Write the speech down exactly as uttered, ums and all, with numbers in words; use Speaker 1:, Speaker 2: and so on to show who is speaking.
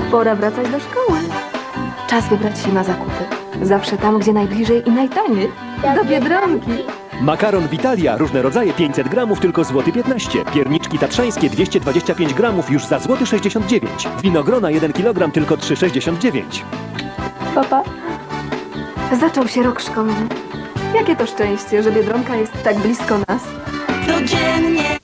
Speaker 1: Pora wracać do szkoły. Czas wybrać się na zakupy. Zawsze tam, gdzie najbliżej i najtaniej. Do Biedronki.
Speaker 2: Makaron Vitalia, różne rodzaje, pięćset gramów, tylko złoty piętnaście. Pierniczki tatrzańskie, dwieście dwadzieścia pięć gramów, już za złoty sześćdziesiąt dziewięć. Winogrona, jeden kilogram, tylko trzy sześćdziesiąt dziewięć.
Speaker 1: Papa. Zaczął się rok szkolny. Jakie to szczęście, że Biedronka jest tak blisko nas.
Speaker 3: Codziennie